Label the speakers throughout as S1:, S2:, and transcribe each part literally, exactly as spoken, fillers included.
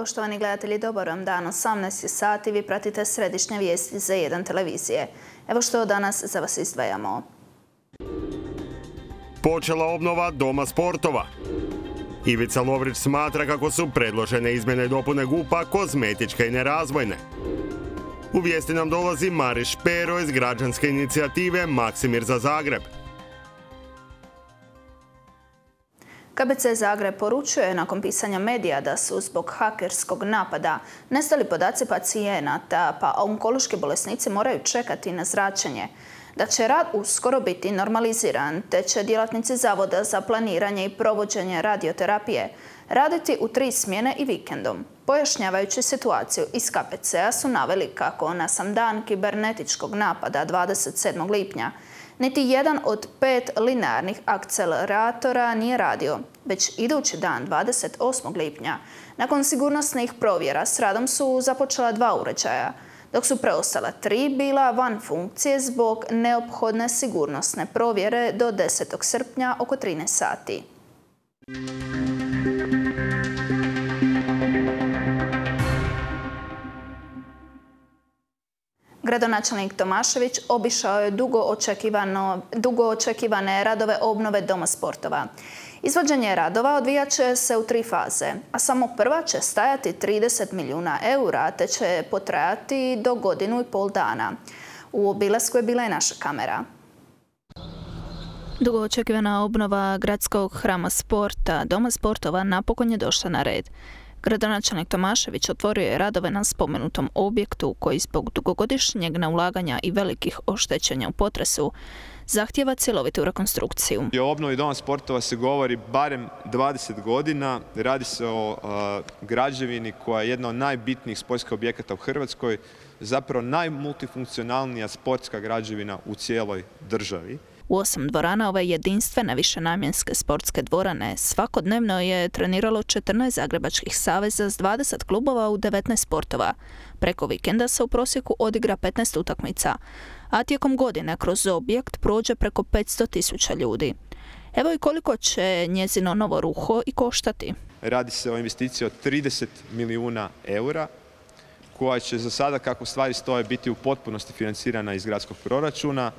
S1: Poštovani gledatelji, dobar vam dan. osamnaest sati, vi pratite središnje vijesti Z jedan televizije. Evo što danas za vas izdvajamo.
S2: Počela obnova Doma sportova. Ivica Lovrić smatra kako su predložene izmjene i dopune G U P-a kozmetičke i nerazvojne. U vijesti nam dolazi Mariš Špero iz građanske inicijative Maksimir za Zagreb.
S1: K B C Zagreb poručuje nakon pisanja medija da su zbog hakerskog napada nestali podaci pacijenata, pa onkološki bolesnici moraju čekati na zračenje, da će rad uskoro biti normaliziran, te će djelatnici Zavoda za planiranje i provođenje radioterapije raditi u tri smjene i vikendom. Pojašnjavajući situaciju iz K B C-a su naveli kako na sam dan kibernetičkog napada dvadeset sedmog lipnja niti jedan od pet linearnih akceleratora nije radio, već idući dan dvadeset osmog lipnja nakon sigurnosnih provjera s radom su započela dva uređaja, dok su preostala tri bila van funkcije zbog neophodne sigurnosne provjere do desetog srpnja oko trinaest sati. Gradonačelnik Tomašević obišao je dugo, dugo očekivane radove obnove Doma sportova. Izvođenje radova odvijat će se u tri faze, a samo prva će stajati trideset milijuna eura, te će potrajati do godinu i pol dana. U obilasku je bila i naša kamera. Dugo očekivana obnova gradskog hrama sporta, Doma sportova, napokon je došla na red. Gradonačelnik Tomašević otvorio je radove na spomenutom objektu koji zbog dugogodišnjeg neulaganja i velikih oštećenja u potresu zahtijeva cjelovitu rekonstrukciju.
S3: O obnovi Doma sportova se govori barem dvadeset godina. Radi se o a, građevini koja je jedna od najbitnijih sportskih objekata u Hrvatskoj, zapravo najmultifunkcionalnija sportska građevina u cijeloj državi.
S1: U osam dvorana ove jedinstvene višenamjenske sportske dvorane svakodnevno je treniralo četrnaest zagrebačkih saveza s dvadeset klubova u devetnaest sportova. Preko vikenda se u prosjeku odigra petnaest utakmica, a tijekom godine kroz objekt prođe preko petsto tisuća ljudi. Evo i koliko će njezino novo ruho i koštati.
S3: Radi se o investiciji od trideset milijuna eura, koja će za sada, kako stvari stoje, biti u potpunosti financirana iz gradskog proračuna.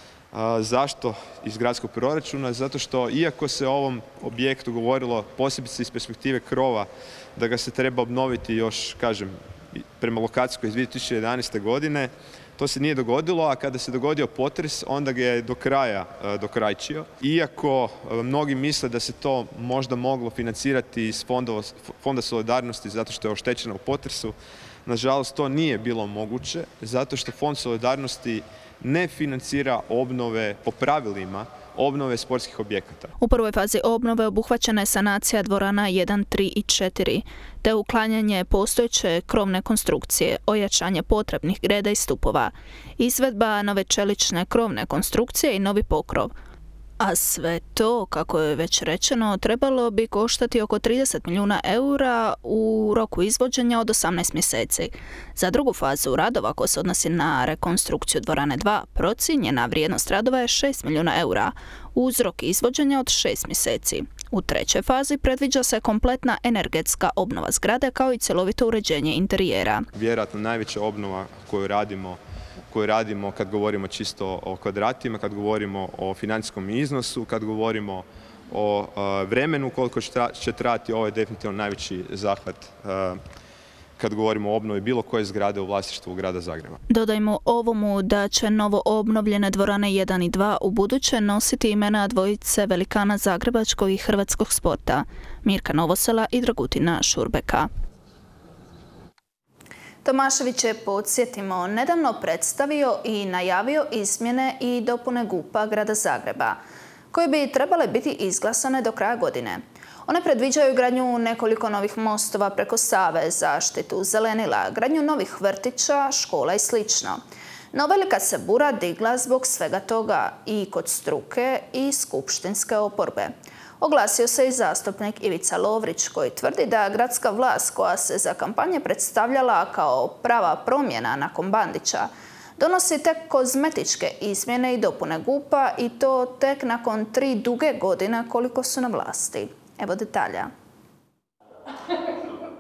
S3: A, zašto iz gradskog proračuna? Zato što iako se o ovom objektu govorilo posebice iz perspektive krova da ga se treba obnoviti još, kažem, prema lokacijskoj iz dvije tisuće jedanaeste. godine, to se nije dogodilo, a kada se dogodio potres, onda ga je do kraja a, dokrajčio. Iako a, mnogi misle da se to možda moglo financirati iz fondova, Fonda solidarnosti zato što je oštećeno u potresu, nažalost to nije bilo moguće, zato što Fond solidarnosti ne financira obnove po pravilima obnove sportskih objekata.
S1: U prvoj fazi obnove obuhvaćena je sanacija dvorana jedan, tri i četiri, te uklanjanje postojeće krovne konstrukcije, ojačanje potrebnih greda i stupova, izvedba nove čelične krovne konstrukcije i novi pokrov. A sve to, kako je već rečeno, trebalo bi koštati oko trideset milijuna eura u roku izvođenja od osamnaest mjeseci. Za drugu fazu radova, koja se odnosi na rekonstrukciju dvorane dva, procijenjena vrijednost radova je šest milijuna eura, uz rok izvođenja od šest mjeseci. U trećoj fazi predviđa se kompletna energetska obnova zgrade kao i cjelovito uređenje interijera.
S3: Vjerojatno najveća obnova koju radimo koju radimo kad govorimo čisto o kvadratima, kad govorimo o financijskom iznosu, kad govorimo o uh, vremenu koliko će trajati, ovo je definitivno najveći zahvat uh, kad govorimo o obnovi bilo koje zgrade u vlasništvu grada Zagreba.
S1: Dodajmo ovomu da će novo obnovljene dvorane jedan i dva u buduće nositi imena dvojice velikana zagrebačkog i hrvatskog sporta, Mirka Novosela i Dragutina Šurbeka. Tomašević je, podsjetimo, nedavno predstavio i najavio izmjene i dopune G U P-a grada Zagreba, koje bi trebale biti izglasane do kraja godine. One predviđaju gradnju nekoliko novih mostova preko Save, zaštitu zelenila, gradnju novih vrtića, škola i sl. No velika se bura digla zbog svega toga i kod struke i skupštinske oporbe. Oglasio se i zastupnik Ivica Lovrić koji tvrdi da gradska vlast, koja se za kampanje predstavljala kao prava promjena nakon Bandića, donosi tek kozmetičke izmjene i dopune G U P-a i to tek nakon tri duge godine koliko su na vlasti. Evo detalja.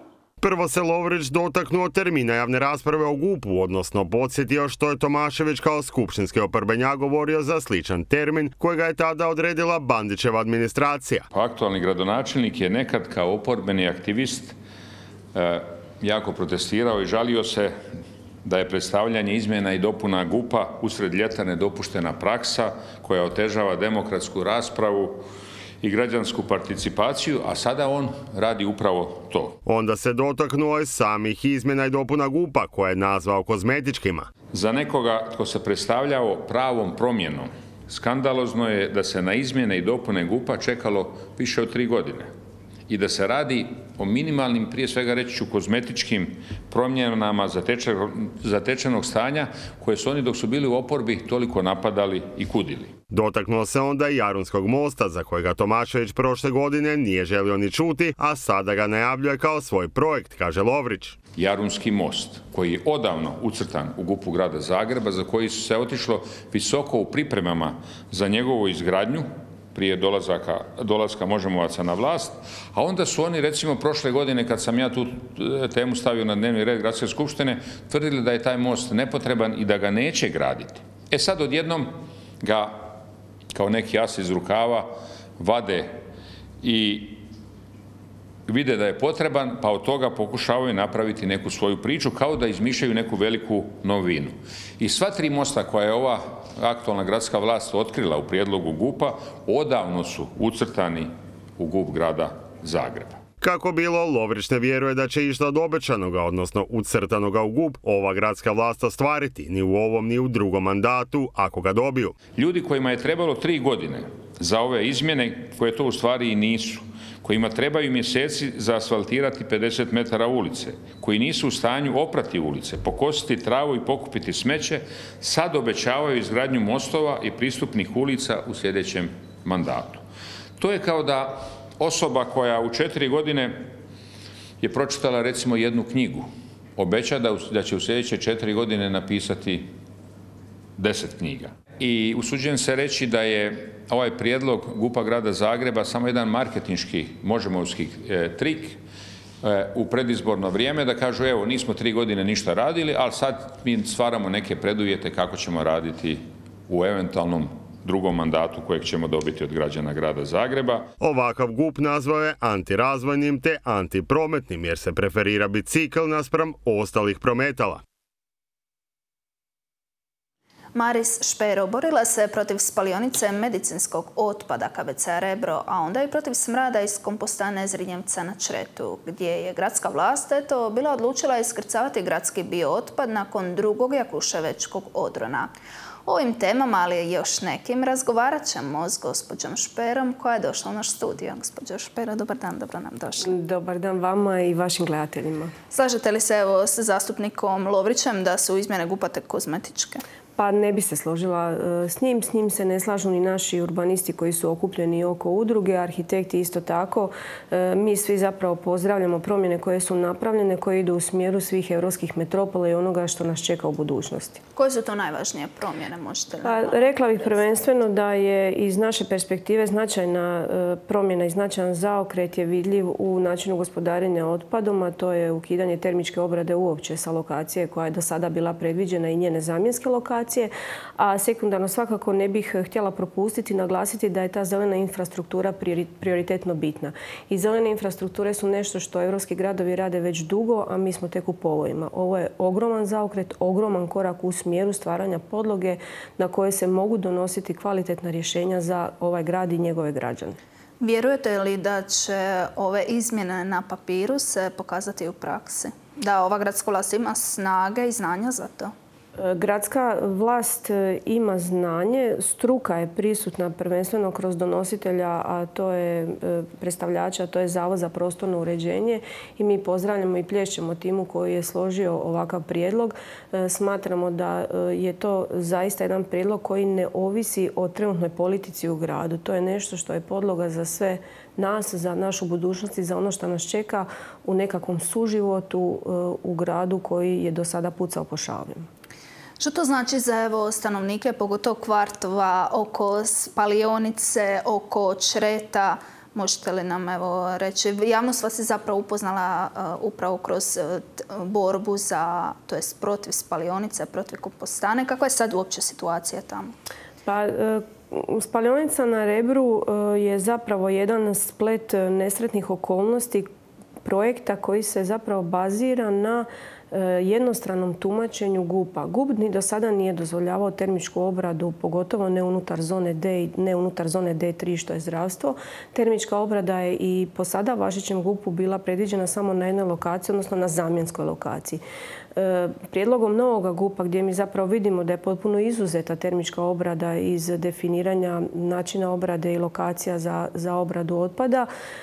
S2: Prvo se Lovrić dotaknuo termina javne rasprave o G U P-u, odnosno podsjetio što je Tomašević kao skupštinski oporbenjak govorio za sličan termin kojega je tada odredila Bandićeva administracija.
S4: Aktualni gradonačelnik je nekad kao oporbeni aktivist e, jako protestirao i žalio se da je predstavljanje izmjena i dopuna G U P-a usred ljeta nedopuštena praksa koja otežava demokratsku raspravu i građansku participaciju, a sada on radi upravo to.
S2: Onda se dotaknuo je samih izmjena i dopuna G U P-a koje je nazvao kozmetičkima.
S4: Za nekoga tko se predstavljao pravom promjenom, skandalozno je da se na izmjene i dopune G U P-a čekalo više od tri godine i da se radi o minimalnim, prije svega reći ću, kozmetičkim promjenama zatečenog stanja koje su oni dok su bili u oporbi toliko napadali i kudili.
S2: Dotaknuo se onda i Jarunskog mosta, za kojega Tomašević prošle godine nije želio ni čuti, a sada ga najavljuje kao svoj projekt, kaže Lovrić.
S4: Jarunski most, koji je odavno ucrtan u G U P-u grada Zagreba, za koji su se otišlo visoko u pripremama za njegovu izgradnju, prije dolazaka, dolaska Možemovaca na vlast, a onda su oni, recimo, prošle godine, kad sam ja tu temu stavio na dnevni red Gradske skupštine, tvrdili da je taj most nepotreban i da ga neće graditi. E sad odjednom ga, kao neki as iz rukava, vade i vide da je potreban, pa od toga pokušavaju napraviti neku svoju priču, kao da izmišljaju neku veliku novinu. I sva tri mosta koja je ova aktualna gradska vlast otkrila u prijedlogu G U P-a odavno su ucrtani u G U P grada Zagreba.
S2: Kako bilo, Lovrić ne vjeruje da će išta od obećanoga, odnosno ucrtanoga u G U P, ova gradska vlast ostvariti ni u ovom ni u drugom mandatu, ako ga dobiju.
S4: Ljudi kojima je trebalo tri godine za ove izmjene, koje to u stvari i nisu, kojima trebaju mjeseci za asfaltirati pedeset metara ulice, koji nisu u stanju oprati ulice, pokositi travu i pokupiti smeće, sad obećavaju izgradnju mostova i pristupnih ulica u sljedećem mandatu. To je kao da osoba koja u četiri godine je pročitala recimo jednu knjigu, obeća da će u sljedeće četiri godine napisati deset knjiga. I usuđujem se reći da je ovaj prijedlog G U P-a grada Zagreba samo jedan marketinški, možemovski e, trik e, u predizborno vrijeme, da kažu evo nismo tri godine ništa radili, ali sad mi stvaramo neke preduvjete kako ćemo raditi u eventualnom drugom mandatu kojeg ćemo dobiti od građana grada Zagreba.
S2: Ovakav G U P nazvao je antirazvojnim te antiprometnim jer se preferira bicikl naspram ostalih prometala.
S1: Maris Špero borila se protiv spalionice medicinskog otpada K B C Rebro, a onda i protiv smrada iz kompostane Zrinjevca na Čretu, gdje je gradska vlast eto bila odlučila iskrcavati gradski biootpad nakon drugog jakuševečkog odrona. O ovim temama, ali i još nekim, razgovarat ćemo s gospođom Šperom koja je došla u naš studio. Gospođo Špero, dobar dan, dobro nam došli.
S5: Dobar dan vama i vašim gledateljima.
S1: Slažete li se evo s zastupnikom Lovrićem da su izmjene G U P-a tek kozmetičke?
S5: Pa ne bi se složila s njim. S njim se ne slažu ni naši urbanisti koji su okupljeni oko udruge, arhitekti isto tako. Mi svi zapravo pozdravljamo promjene koje su napravljene, koje idu u smjeru svih europskih metropola i onoga što nas čeka u budućnosti.
S1: Koje su to najvažnije promjene? Možete li
S5: pa, rekla bih prvenstveno da je iz naše perspektive značajna promjena i značajan zaokret je vidljiv u načinu gospodarenja otpadom, a to je ukidanje termičke obrade uopće sa lokacije koja je do sada bila predviđena i njene zamjenske lokacije. A sekundarno svakako ne bih htjela propustiti naglasiti da je ta zelena infrastruktura prioritetno bitna. I zelene infrastrukture su nešto što evropski gradovi rade već dugo, a mi smo tek u povojima. Ovo je ogroman zaokret, ogroman korak u smjeru stvaranja podloge na koje se mogu donositi kvalitetna rješenja za ovaj grad i njegove građane.
S1: Vjerujete li da će ove izmjene na papiru se pokazati u praksi? Da ova gradska vlast ima snage i znanja za to?
S5: Gradska vlast ima znanje, struka je prisutna prvenstveno kroz donositelja, a to je predstavljača, a to je Zavod za prostorno uređenje i mi pozdravljamo i plješćemo timu koji je složio ovakav prijedlog. Smatramo da je to zaista jedan prijedlog koji ne ovisi o trenutnoj politici u gradu. To je nešto što je podloga za sve nas, za našu budućnost i za ono što nas čeka u nekakvom suživotu u gradu koji je do sada pucao po šavima.
S1: Što to znači za evo, stanovnike, pogotovo kvartova oko spalionice, oko Čreta? Možete li nam evo reći, javnost vas je zapravo upoznala uh, upravo kroz uh, borbu za, to jest protiv spalionice, protiv kompostane. Kakva je sad uopće situacija tamo?
S5: Pa, uh, spalionica na Rebru uh, je zapravo jedan splet nesretnih okolnosti projekta koji se zapravo bazira na jednostranom tumačenju G U P-a. G U P ni do sada nije dozvoljavao termičku obradu, pogotovo ne unutar zone D i ne unutar zone D tri što je zdravstvo. Termička obrada je i po sada važećem G U P-u bila predviđena samo na jednoj lokaciji, odnosno na zamjenskoj lokaciji. Prijedlogom novog G U P-a gdje mi zapravo vidimo da je potpuno izuzeta termička obrada iz definiranja načina obrade i lokacija za, za obradu otpada,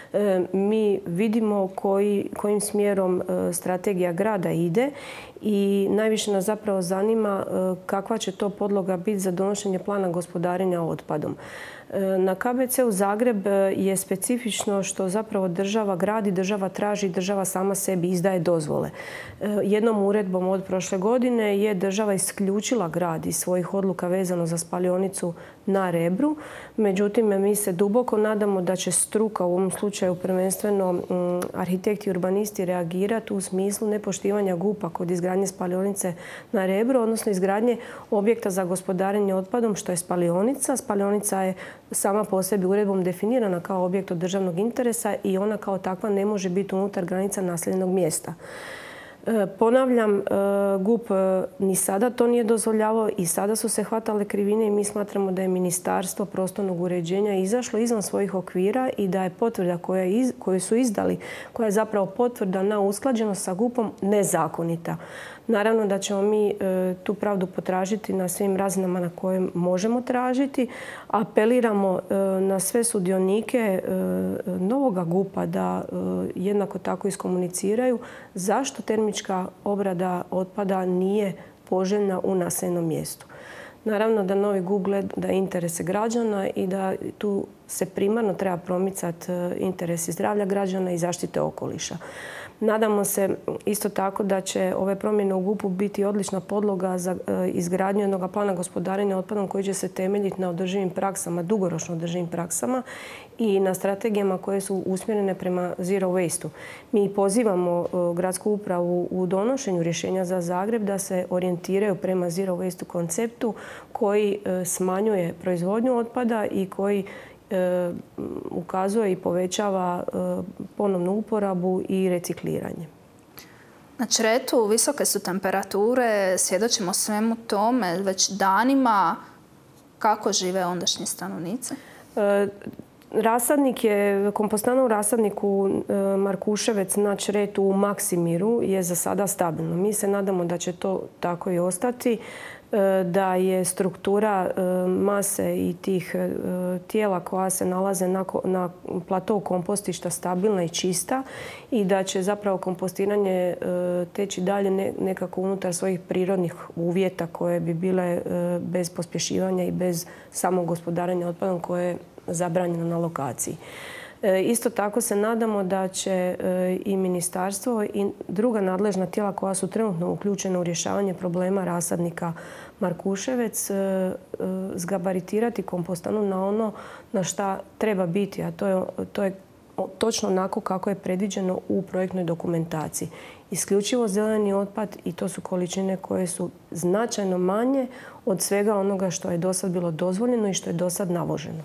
S5: mi vidimo koji, kojim smjerom strategija grada ide i najviše nas zapravo zanima kakva će to podloga biti za donošenje plana gospodarenja otpadom. Na K B C-u Zagreb je specifično što zapravo država gradi, država traži, država sama sebi izdaje dozvole. Jednom uredbom od prošle godine je država isključila grad iz svojih odluka vezano za spalionicu na Rebru. Međutim, mi se duboko nadamo da će struka, u ovom slučaju prvenstveno arhitekti i urbanisti, reagirati u smislu nepoštivanja G U P-a kod izgradnje spalionice na Rebru, odnosno izgradnje objekta za gospodarenje otpadom, što je spalionica. Spalionica je sama po sebi uredbom definirana kao objekt od državnog interesa i ona kao takva ne može biti unutar granica naseljenog mjesta. Ponavljam, G U P ni sada to nije dozvoljavao i sada su se hvatale krivine i mi smatramo da je Ministarstvo prostornog uređenja izašlo izvan svojih okvira i da je potvrda koju su izdali, koja je zapravo potvrda na usklađenost sa G U P-om, nezakonita. Naravno da ćemo mi tu pravdu potražiti na svim razinama na kojem možemo tražiti. Apeliramo na sve sudionike novoga G U P-a da jednako tako iskomuniciraju zašto termička obrada otpada nije poželjna u naseljenom mjestu. Naravno da novi G U P gleda interese građana i da tu se primarno treba promicati interesi zdravlja građana i zaštite okoliša. Nadamo se isto tako da će ove promjene u G U P-u biti odlična podloga za izgradnju jednog plana gospodarenja otpadom koji će se temeljiti na održivim praksama, dugoročno održivim praksama i na strategijama koje su usmjerene prema zero waste-u. Mi pozivamo gradsku upravu u donošenju rješenja za Zagreb da se orijentiraju prema zero waste-u konceptu koji smanjuje proizvodnju otpada i koji ukazuje i povećava ponovnu uporabu i recikliranje.
S1: Na Čretu visoke su temperature, svjedočimo svemu tome već danima. Kako žive ondašnji stanovnici?
S5: Rasadnik je, kompostana u rasadniku Markuševec na Čretu u Maksimiru je za sada stabilno. Mi se nadamo da će to tako i ostati, da je struktura mase i tih tijela koja se nalaze na platou kompostišta stabilna i čista i da će zapravo kompostiranje teći dalje nekako unutar svojih prirodnih uvjeta koje bi bile bez pospješivanja i bez samog gospodarenja otpadom koje je zabranjeno na lokaciji. Isto tako se nadamo da će i ministarstvo i druga nadležna tijela koja su trenutno uključena u rješavanje problema rasadnika Markuševec zgabaritirati kompostanu na ono na šta treba biti, a to je, to je točno onako kako je predviđeno u projektnoj dokumentaciji. Isključivo zeleni otpad i to su količine koje su značajno manje od svega onoga što je do sad bilo dozvoljeno i što je do sad navoženo.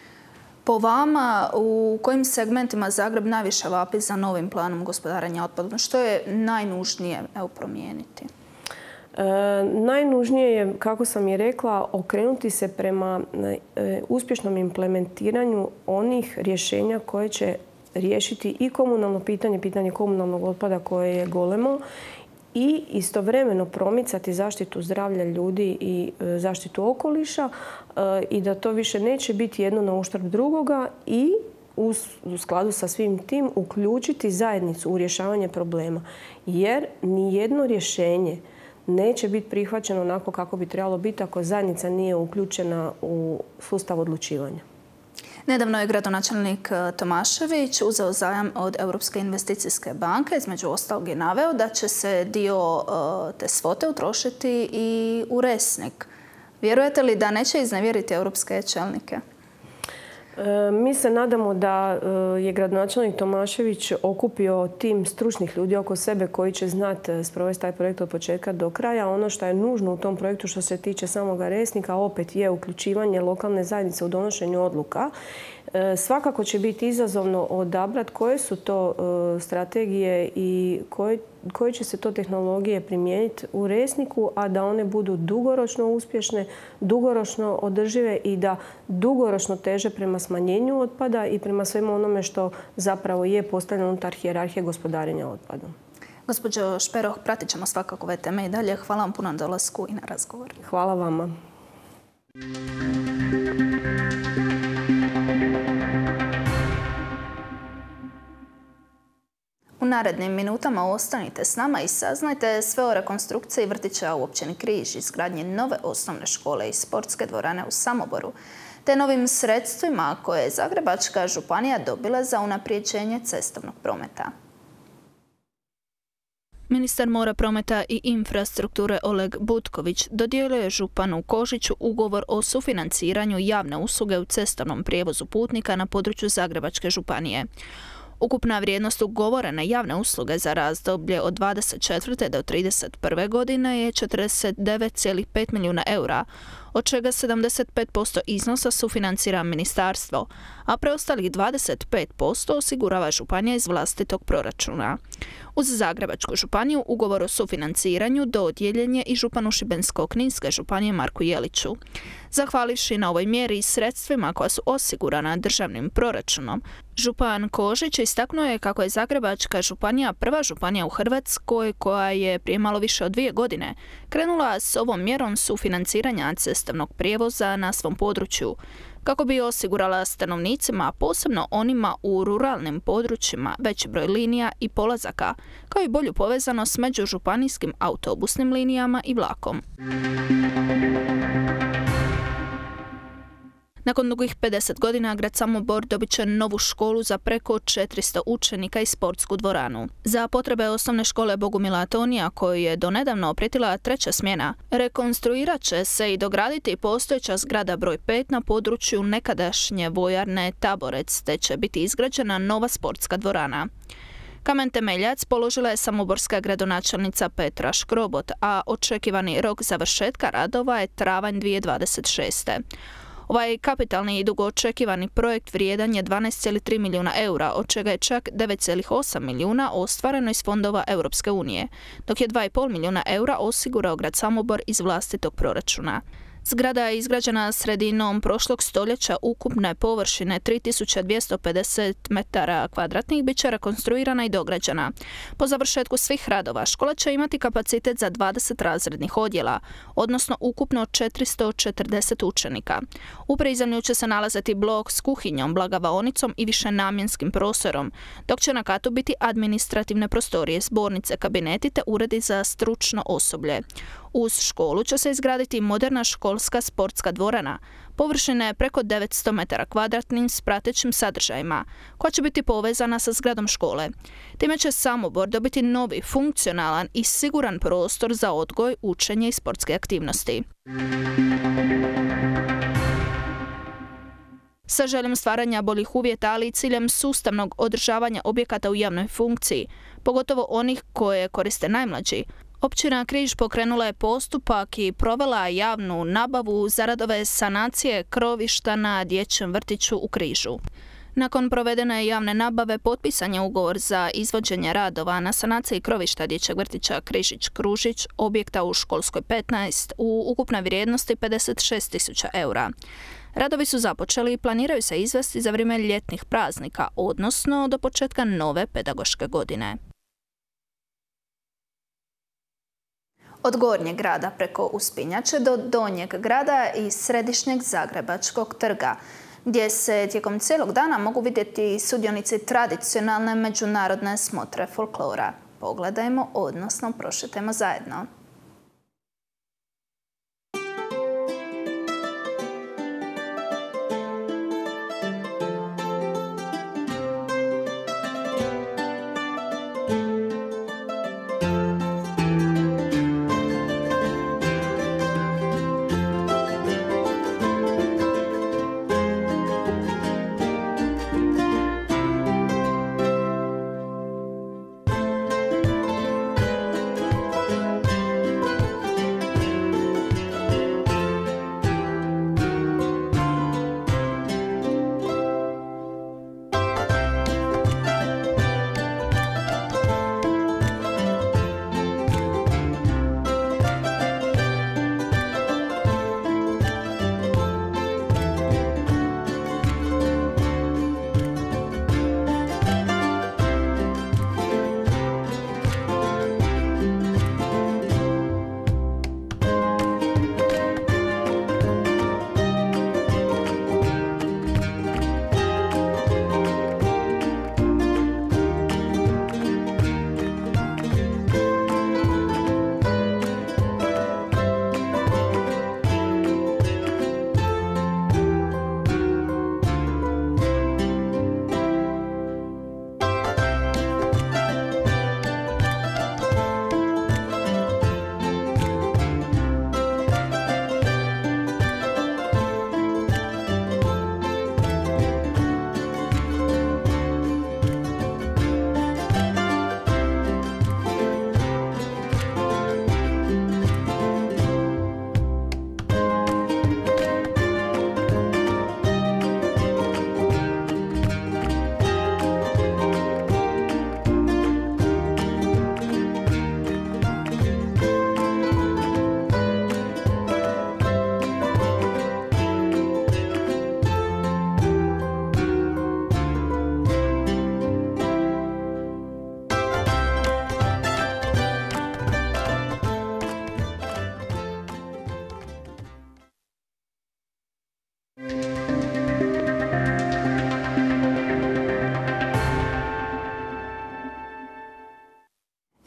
S1: Po vama, u kojim segmentima Zagreb najviše vapi za novim planom gospodarenja otpadom? Što je najnužnije evo, promijeniti?
S5: E, najnužnije je, kako sam i rekla, okrenuti se prema e, uspješnom implementiranju onih rješenja koje će riješiti i komunalno pitanje, pitanje komunalnog otpada koje je golemo i istovremeno promicati zaštitu zdravlja ljudi i zaštitu okoliša i da to više neće biti jedno na uštrb drugoga i u skladu sa svim tim uključiti zajednicu u rješavanje problema. Jer nijedno rješenje neće biti prihvaćeno onako kako bi trebalo biti ako zajednica nije uključena u sustav odlučivanja.
S1: Nedavno je gradonačelnik Tomašević uzeo zajam od Europske investicijske banke. Između ostalog je naveo da će se dio te svote utrošiti i u Resnik. Vjerujete li da neće iznevjeriti europske čelnike?
S5: Mi se nadamo da je gradonačelnik Tomašević okupio tim stručnih ljudi oko sebe koji će znati sprovesti taj projekt od početka do kraja. Ono što je nužno u tom projektu što se tiče samoga Resnika opet je uključivanje lokalne zajednice u donošenju odluka. Svakako će biti izazovno odabrati koje su to strategije i koje, koje će se to tehnologije primijeniti u Resniku, a da one budu dugoročno uspješne, dugoročno održive i da dugoročno teže prema smanjenju otpada i prema svemu onome što zapravo je postavljeno unutar hijerarhije gospodarenja otpadom.
S1: Gospođo Šperoh, pratit ćemo svakako ove teme i dalje. Hvala vam puno na dolasku i na razgovor.
S5: Hvala vama.
S1: U narednim minutama ostanite s nama i saznajte sve o rekonstrukciji vrtića u općini Križ, izgradnji nove osnovne škole i sportske dvorane u Samoboru, te novim sredstvima koje je Zagrebačka županija dobila za unaprijeđenje cestovnog prometa. Ministar mora, prometa i infrastrukture Oleg Butković dodijelio je županu Kožiću ugovor o sufinanciranju javne usluge u cestovnom prijevozu putnika na području Zagrebačke županije. Ukupna vrijednost ugovorene javne usluge za razdoblje od dvadeset četvrte do trideset prve godine je četrdeset devet zarez pet milijuna eura, od čega sedamdeset pet posto iznosa sufinancira ministarstvo, a preostalih dvadeset pet posto osigurava županija iz vlastitog proračuna. Uz Zagrebačku županiju ugovor o sufinanciranju dodijeljen je i županu Šibensko-kninske županije Marku Jeliću. Zahvalivši na ovoj mjeri i sredstvima koja su osigurana državnim proračunom, župan Kožić istaknuo je kako je Zagrebačka županija prva županija u Hrvatskoj koja je prije malo više od dvije godine krenula s ovom mjerom sufinanciranja cestovnog prijevoza na svom području, kako bi osigurala stanovnicima, posebno onima u ruralnim područjima, veći broj linija i polazaka, kao i bolju povezanost među županijskim autobusnim linijama i vlakom. Nakon dugih pedeset godina, grad Samobor dobit će novu školu za preko četiristo učenika i sportsku dvoranu. Za potrebe osnovne škole Bogumila Atonija, koju je donedavno opretila treća smjena, rekonstruirat će se i dograditi postojeća zgrada broj pet na području nekadašnje vojarne Taborec, te će biti izgrađena nova sportska dvorana. Kamen temeljac položila je samoborska gradonačelnica Petra Škrobot, a očekivani rok završetka radova je travanj dvije tisuće dvadeset šeste. Ovaj kapitalni i dugo očekivani projekt vrijedan je dvanaest zarez tri milijuna eura, od čega je čak devet zarez osam milijuna ostvareno iz fondova Europske unije, dok je dva zarez pet milijuna eura osigurao grad Samobor iz vlastitog proračuna. Zgrada je izgrađena sredinom prošlog stoljeća, ukupne površine tri tisuće dvjesto pedeset metara kvadratnih, bit će rekonstruirana i dograđena. Po završetku svih radova škola će imati kapacitet za dvadeset razrednih odjela, odnosno ukupno četiristo četrdeset učenika. U prizemlju će se nalaziti blok s kuhinjom, blagavaonicom i višenamjenskim prostorom, dok će na katu biti administrativne prostorije, zbornice, kabineti te uredi za stručno osoblje. Uz školu će se izgraditi moderna školska sportska dvorana, površine preko devetsto metara kvadratnim s pratećim sadržajima, koja će biti povezana sa zgradom škole. Time će Samobor dobiti novi, funkcionalan i siguran prostor za odgoj, učenje i sportske aktivnosti. Sa željom stvaranja boljih uvjeta, ali i ciljem sustavnog održavanja objekata u javnoj funkciji, pogotovo onih koje koriste najmlađi, Općina Križ pokrenula je postupak i provela javnu nabavu za radove sanacije krovišta na dječjem vrtiću u Križu. Nakon provedene javne nabave potpisan je ugovor za izvođenje radova na sanaciji krovišta dječjeg vrtića Križić-Kružić, objekta u školskoj petnaest, u ukupnoj vrijednosti pedeset šest tisuća eura. Radovi su započeli i planiraju se izvesti za vrijeme ljetnih praznika, odnosno do početka nove pedagoške godine. Od Gornjeg grada preko Uspinjače do Donjeg grada i središnjeg Zagrebačkog trga, gdje se tijekom cijelog dana mogu vidjeti sudionici tradicionalne međunarodne smotre folklora. Pogledajmo, odnosno prošetajmo zajedno.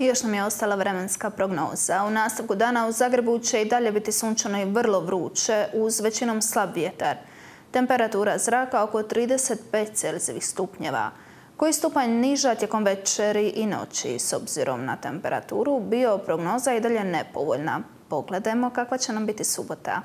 S1: još nam je ostala vremenska prognoza. U nastavku dana u Zagrebu će i dalje biti sunčano i vrlo vruće uz većinom slab vjetar. Temperatura zraka oko trideset pet celzijevih stupnjeva. Koji stupanj niža tijekom večeri i noći s obzirom na temperaturu bio prognoza i dalje nepovoljna. Pogledajmo kakva će nam biti subota.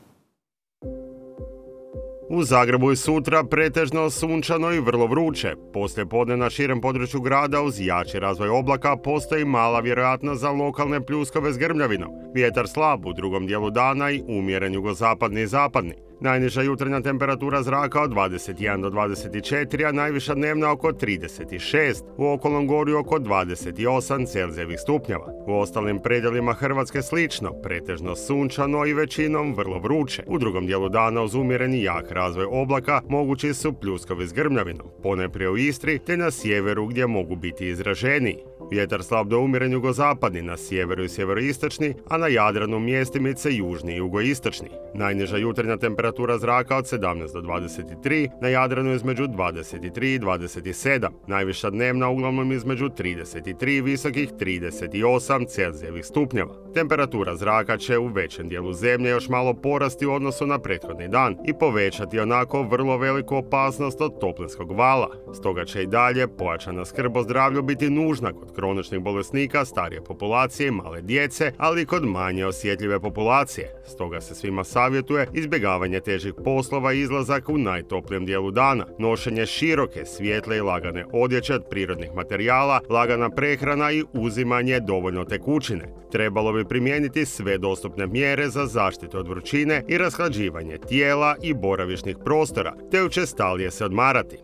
S2: U Zagrebu i sutra pretežno sunčano i vrlo vruće. Poslije podne na širem području grada uz jači razvoj oblaka postoji mala vjerojatnost za lokalne pljuskove s grmljavinom. Vjetar slab u drugom dijelu dana i umjeren jugozapadni i zapadni. Najniža jutarnja temperatura zraka od dvadeset jedan do dvadeset četiri, a najviša dnevna oko trideset šest, u okolnom gorju oko dvadeset osam celzijevih stupnjeva. U ostalim predjelima Hrvatske slično, pretežno sunčano i većinom vrlo vruće. U drugom dijelu dana uz umjereni jak razvoj oblaka mogući su pljuskovi s grmljavinom, ponajprije u Istri te na sjeveru gdje mogu biti izraženiji. Vjetar slab do umjeren jugozapadni na sjeveru i sjeveroistočni, a na Jadranu mjestimice južni i jugoistočni. Najniža jutarnja temperatura zraka od sedamnaest do dvadeset tri, na Jadranu između dvadeset tri i dvadeset sedam. Najviša dnevna uglavnom između trideset tri i visokih trideset osam celzijevih stupnjeva. Temperatura zraka će u većem dijelu zemlje još malo porasti u odnosu na prethodni dan i povećati onako vrlo veliku opasnost od toplinskog vala. Stoga će i dalje pojačana skrb o zdravlju biti nužna kod kroničnih bolesnika, starije populacije i male djece, ali i kod manje osjetljive populacije. Stoga se svima savjetuje izbjegavanje težih poslova i izlazak u najtoplijem dijelu dana, nošenje široke, svijetle i lagane odjeće od prirodnih materijala, lagana prehrana i uzimanje dovoljno tekućine. Trebalo bi primijeniti sve dostupne mjere za zaštitu od vrućine i rashlađivanje tijela i boravišnih prostora, te učestalije se odmarati.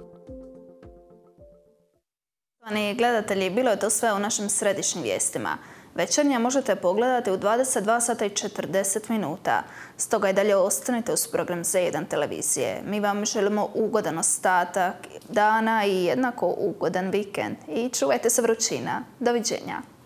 S1: Poštovani gledatelji, bilo je to sve u našim središnjim vijestima. Večernje možete pogledati u dvadeset dva sata i četrdeset minuta. Stoga i dalje ostanite uz program Z jedan televizije. Mi vam želimo ugodan ostatak dana i jednako ugodan vikend. I čuvajte se vrućina. Doviđenja.